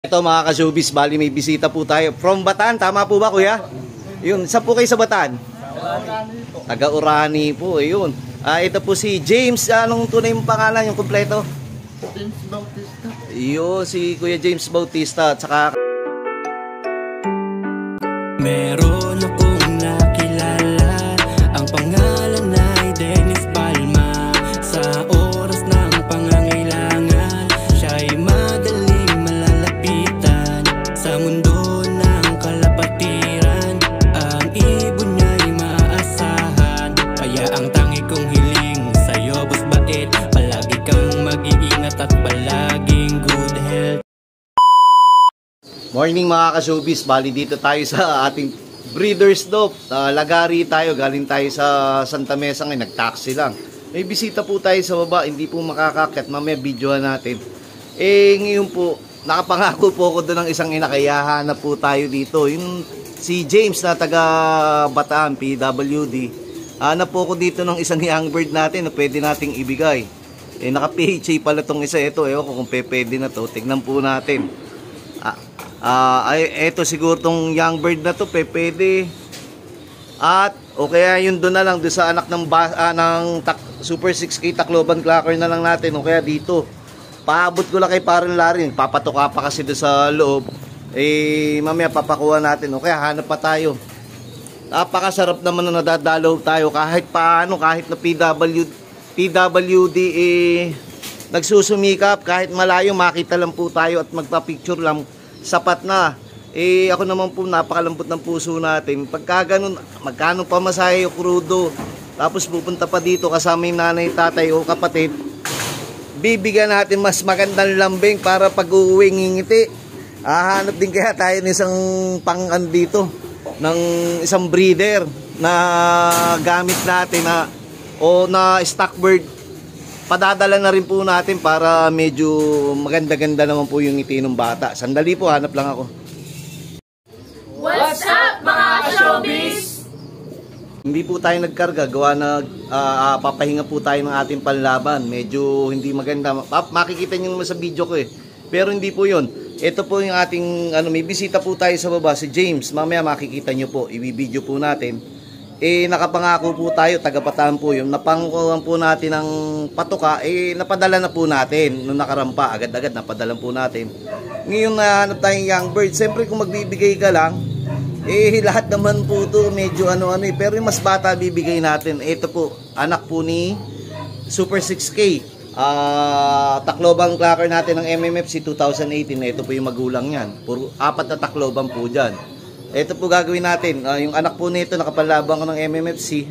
Ito mga ka-showbiz, bali may bisita po tayo from Bataan, tama po ba kuya? Yun, saan po kayo sa Bataan? Taga-Urani po, yun. Ito po si James, anong tunay mong pangalan, yung kumpleto? James Bautista. Yun, si Kuya James Bautista, at saka... Meron akong nakilala, ang pangalan ay Dennis Palma. Sa oras ng pangangailangan, siya'y madaling malalapitan. Sa mundo ng kalapatiran, ang ibon niya'y maaasahan. Kaya ang tangi kong hiling sa'yo, boss bait, palagi kang mag-iingat at palaging good health. Morning mga ka-showbiz, bali dito tayo sa ating Breeders' Dope. Lagari tayo, galing tayo sa Santa Mesa ngayon, nag-taxi lang. May bisita po tayo sa baba, hindi po makakakyat, mamaya videohan natin. Ngayon po, nakapangako po ako doon ng isang ina, kaya hanap po tayo dito. Yung si James na taga Bataan, PWD. Hanap po ako dito ng isang young bird natin na pwede nating ibigay. Naka-PHA pala tong isa, ito, kung pwede na to, tignan po natin. Eto siguro tong young bird na to, pwede. At o kaya yun doon na lang, doon sa anak ng, Super 6K Tacloban Clacker na lang natin. O kaya dito, paabot ko lang kay Parang Larry, papatuka pa kasi doon sa loob. Mamaya papakuha natin. O kaya hanap pa tayo. Napakasarap naman na nadadalaw tayo kahit paano, kahit na PWD nagsusumikap, kahit malayo makita lang po tayo at magpa-picture lang, sapat na. Ako naman po, napakalambot ng puso natin. Pagka ganun, magkano pa masahe o krudo, tapos pupunta pa dito kasama yung nanay, tatay o kapatid, bibigyan natin mas magandang lambing para pag uuwi ngingiti. Hanap din kaya tayo ng isang pang-an dito, ng isang breeder na gamit natin na stock bird. Padadala na rin po natin para medyo maganda-ganda naman po yung ngiti ng bata. Sandali po, hanap lang ako. What's up mga showbiz? Hindi po tayo nagkarga, gawa na papahinga po tayo ng ating panlaban. Medyo hindi maganda. Makikita nyo naman sa video ko Pero hindi po yun. Ito po yung ating, may bisita po tayo sa baba, si James. Mamaya makikita nyo po, i-video po natin. Nakapangako po tayo, taga Bataan po yun. Napangukuhan po natin ng patuka, napadala na po natin. Nung nakarampa, agad-agad napadala po natin. Ngayon nahanap tayong young bird. Siyempre kung magbibigay ka lang, lahat naman po to medyo pero yung mas bata bibigay natin. Ito po, anak po ni Super 6K. Tacloban Clacker natin ng MMFC 2018. Ito po yung magulang yan. Puro 4 na Tacloban po dyan. Ito po gagawin natin. Yung anak po nito, nakapalabang ko ng MMFC.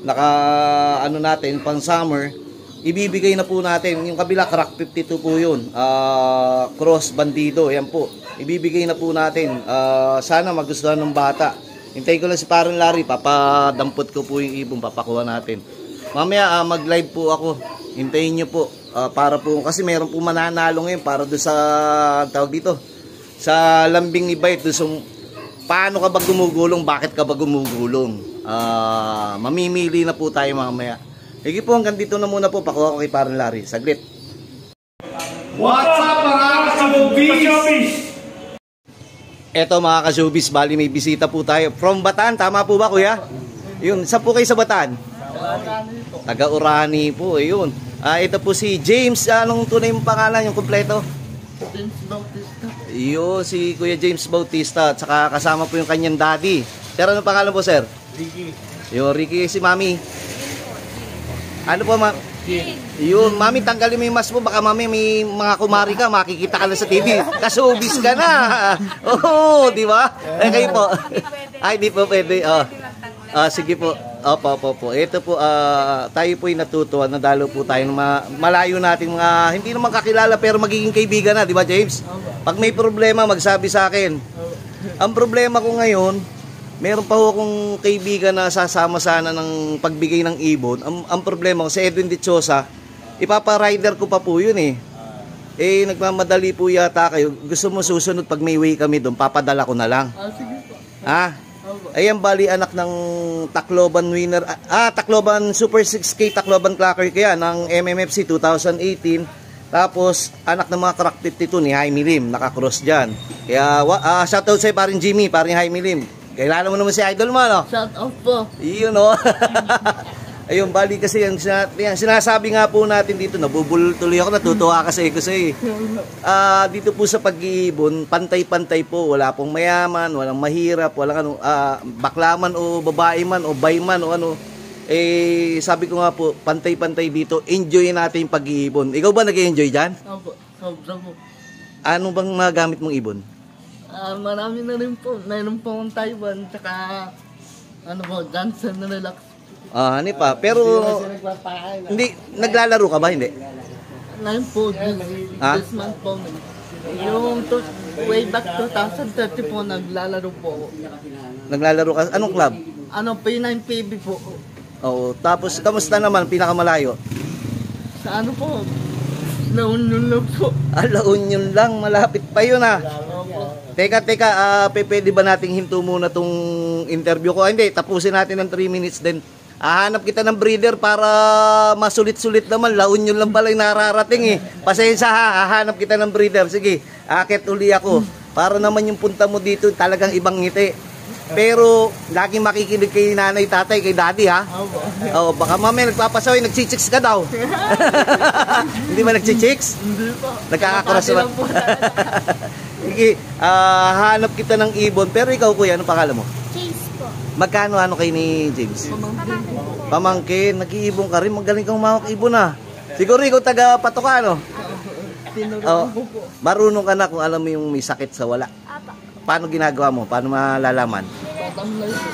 Natin, pang summer. Ibibigay na po natin. Yung kabila, crack 52 po yun. Cross bandido. Yan po. Ibibigay na po natin. Sana magustuhan ng bata. Hintayin ko lang si Parang Larry. Papadampot ko po yung ibon. Papakuha natin. Mamaya, mag-live po ako. Hintayin nyo po. Para po, kasi meron po mananalo ngayon para doon sa, tawag dito, sa lambing ni Bait. Paano ka ba gumugulong? Bakit ka ba gumugulong? Mamimili na po tayo mamaya. Sige po, hanggang dito na muna po. Pakuha ko kay Parang Larry. Saglit. What's up mga ka-showbiz? Eto mga ka-showbiz, bali may bisita po tayo from Bataan. Tama po ba kuya? Yun, saan po kayo sa Bataan? Taga-Urani po, yun. Ito po si James, anong tunay mong pangalan, yung kumpleto? James Bautista. Iyo, si Kuya James Bautista, at saka kasama po yung kanyang daddy. Sir, ano pangalan po, sir? Ricky. Yo, Ricky, si Mami. Ano po, ma? Yun, Mami, tanggalin mo yung mask mo. Baka Mami, may mga kumari ka, makikita ka na sa TV. Kasubis ka na. Oo, di ba? Kayo po. Ay, di po pwede. Sige po. Opo. Ito po, tayo po yung natutuwa. Nadalo po tayo ng malayo natin mga, hindi naman kakilala pero magiging kaibigan na, di ba James? Pag may problema, magsabi sa akin. Ang problema ko ngayon, meron pa ho akong kaibigan na sasama sana ng pagbigay ng ibon. Ang problema ko, si Edwin Dichosa, ipapa-rider ko pa po yun nagmamadali po yata kayo. Gusto mo susunod pag may way kami doon, papadala ko na lang. Sige po. Ayan, bali anak ng Tacloban winner. Tacloban Super 6K Tacloban Clacker kaya ng MMFC 2018. Tapos, anak ng mga crack 52 ni Jaime Lim, nakakross dyan. Kaya, shoutout sa'yo, paring Jimmy, paring Jaime Lim. Kailangan mo naman si idol mo, no? Shout out po. Iyon, no? Ayun, bali kasi yung sinasabi nga po natin dito, nabubulol tuloy ako, natutuwa kasi dito po sa pag-iibon, pantay-pantay po, wala pong mayaman, walang mahirap, walang baklaman o babae man o bay man o ano. Eh, sabi ko nga po, pantay-pantay dito, enjoy natin yung pag-iibon. Ikaw ba nag-enjoy dyan? Opo, sobra po. Ano bang mga gamit mong ibon? Marami na rin po. Mayroon po akong Taiwan, tsaka ano po, Johnson na relax. Hani pa. Pero, hindi, naglalaro ka ba? Hindi? Ngayon po, this month po. Yung way back 2030 po, naglalaro po ako. Naglalaro ka? Anong club? P9PB po. Oo. Tapos, kamusta naman? Pinakamalayo? Sa ano po, La Union lang po. La Union lang. Malapit pa yun, Opo. Teka, pwede ba nating hinto muna tong interview ko? Hindi, tapusin natin ng 3 minutes din. Hanap kita ng breeder para masulit-sulit naman. La Union lang pala yung nararating eh. Pasensya ha, hahanap kita ng breeder. Sige, akit uli ako. Para naman yung punta mo dito talagang ibang ngiti. Pero laging makikinig kay nanay, tatay, kay daddy ha. Opo. Baka mamaya nagpapasaway, nagchichicks ka daw. Hindi ba nagchichicks? Hindi po. Nagkakakuras Napati naman. lang po. Sige, hanap kita ng ibon. Pero ikaw kuya, ano pangalan mo? Chase po. Magkano kay ni James? Pamangkin po. Pamangkin, nag-iibon ka rin. Magaling kang umawak ibon ha. Siguro ikaw taga-patoka, no? Tinuruan po po. Marunong ka na kung alam mo yung may sakit sa wala. Apa. Paano ginagawa mo? Paano malalaman? Tatamlay po.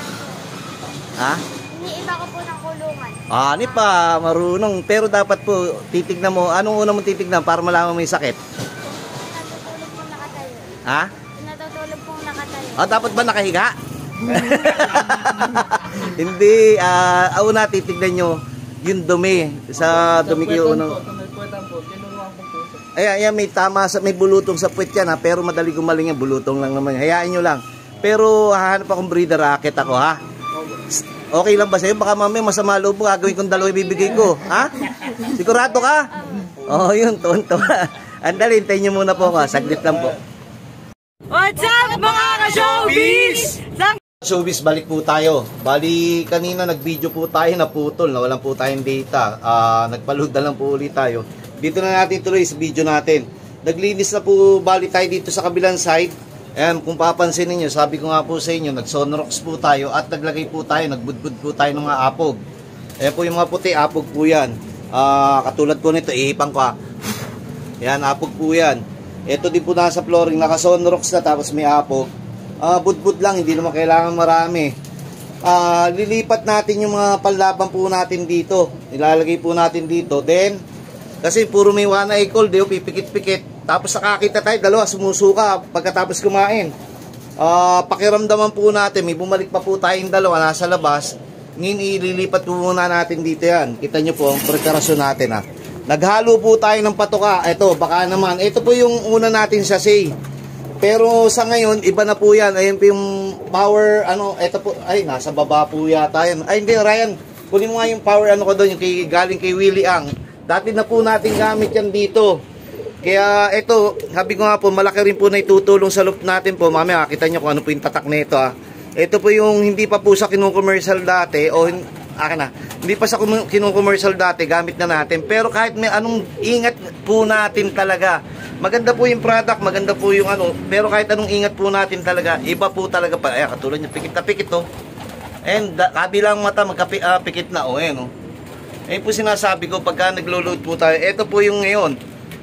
Ha? Iniiba ko po ng kulungan. Ni pa, marunong. Pero dapat po, titignan mo. Anong una mong titignan para malaman mo yung sakit? Natutulog pong nakatayo. Ha? Natutulog pong nakatayo. Dapat ba nakahiga? Hindi. Una, titignan nyo yung dumi. Sa dumi kayo unang... Tumipwetan po. Tinuruan ko po. Ayan, may tama, may bulutong sa puwet yan ha. Pero madali gumaling yan, bulutong lang naman. Hayaan nyo lang. Pero hahanap akong breeder, racket ako ha. Okay lang ba sa'yo? Baka mamaya masama loob mo, gagawin kong dalawa ibibigay ko. Ha? Sigurado ka? Oo, yun, tuwan-tuwa. Andali, hintayin nyo muna po ako. Saglit lang po. What's up mga ka-showbiz? Showbiz, balik po tayo. Bali, kanina nag-video po tayo, naputol, nawalan po tayong data. Nagpa-load na lang po ulit tayo. Dito na natin tuloy sa video natin. Naglinis na po, bali tayo dito sa kabilang side. Ayan, kung papansin niyo, sabi ko nga po sa inyo, nag-sonrox po tayo at naglagay po tayo, nagbudbud po tayo ng mga apog. Ayan po yung mga puti, apog po yan. Katulad po nito, ihipang ko ha. Ayan, apog po yan. Ito din po nasa flooring, naka-sonrox na tapos may apog. Budbud lang, hindi naman kailangan marami. Lilipat natin yung mga panlaban po natin dito. Ilalagay po natin dito. Then, kasi puro may one eye cold, pipikit-pikit. Tapos nakakita tayo, dalawa sumusuka pagkatapos kumain. Pakiramdaman po natin, may bumalik pa po tayong dalawa nasa labas. Ngayon ililipat po muna natin dito yan. Kita nyo po ang preparasyon natin ha. Naghalo po tayo ng patoka. Ito, baka naman. Ito po yung una natin sa say. Pero sa ngayon, iba na po yan. Ayun po yung power, ito po, ay, nasa baba po yata yan. Ay, hindi, Ryan, kunin mo nga yung power, ko doon, yung galing kay Willie Ang. Dati na po natin gamit yan dito. Kaya ito, sabi ko nga po, malaki rin po na itutulong sa loop natin po. Mamaya, makita nyo kung ano po yung tatak nito ha. Ito po yung hindi pa po sa kinukommercial dati, o akin na, hindi pa sa kinukommercial dati, gamit na natin. Pero kahit may anong ingat po natin talaga. Maganda po yung product, maganda po yung pero kahit anong ingat po natin talaga, iba po talaga pa. Ayan, katulad yung pikit na pikit to. And kabilang mata, magkapikit na, ayan Ayun po sinasabi ko pagka naglo-load po tayo. Ito po yung ngayon.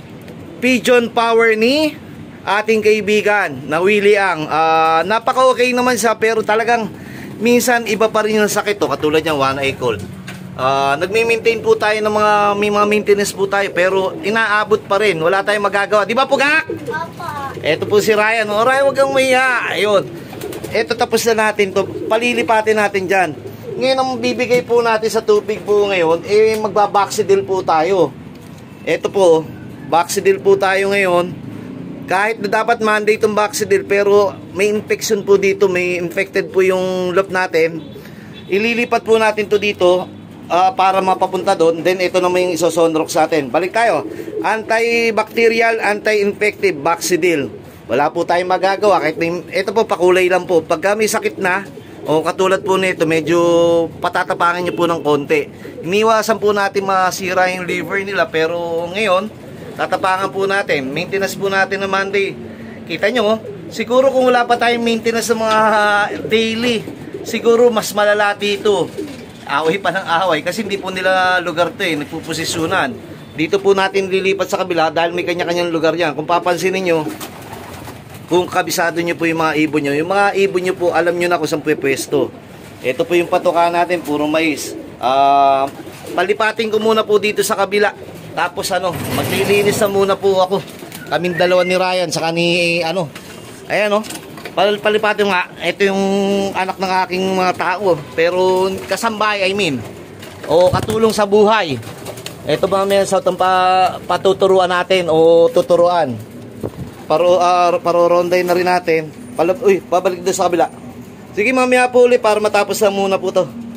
Pigeon power ni ating kaibigan na Willie Ang. Napaka-okay naman siya pero talagang minsan iba pa rin yung sakit to. Katulad yung one eye cold. Nagme-maintain po tayo ng may mga maintenance po tayo pero inaabot pa rin. Wala tayong magagawa. Di ba po ga? Papa. Ito po si Ryan. Ryan, huwag kang mahiya. Ayun. Ito tapos na natin to. Palilipatin natin dyan. Ngayon ang bibigay po natin sa tubig po ngayon, magbabaxidil po tayo. Ito po, baxidil po tayo ngayon. Kahit na dapat Monday itong baxidil, pero may infection po dito, may infected po yung loop natin. Ililipat po natin to dito. para mapapunta doon. Then ito naman yung isosonrox sa atin. Balik tayo. Antibacterial, anti-infective, Baxidil. Wala po tayong magagawa. Kahit ito po, pakulay lang po. Pagka may sakit na, o katulad po nito, medyo patatapangan nyo po ng konti. Iniwasan po natin masira yung liver nila. Pero ngayon, tatapangan po natin. Maintenance po natin na Monday. Kita nyo, siguro kung wala pa tayong maintenance sa mga daily, siguro mas malala dito. Away pa ng away kasi hindi po nila lugar to nagpuposisyonan. Dito po natin lilipat sa kabila dahil may kanya-kanyang lugar yan. Kung papansin niyo, kung kabisado nyo po yung mga ibon nyo, yung mga ibon nyo po, alam nyo na kung saan pwesto. Ito po yung patuka natin, puro mais. Palipatin ko muna po dito sa kabila. Tapos maglilinis na muna po ako. Kaming dalawa ni Ryan, saka ni ayan palipatin nga. Ito yung anak ng aking mga tao. Pero kasambay, o katulong sa buhay. Ito ba may sa patuturuan natin o tuturuan. Paroronday na rin natin. Babalik doon sa kabila. Sige, mamaya po ulit para matapos na muna po to.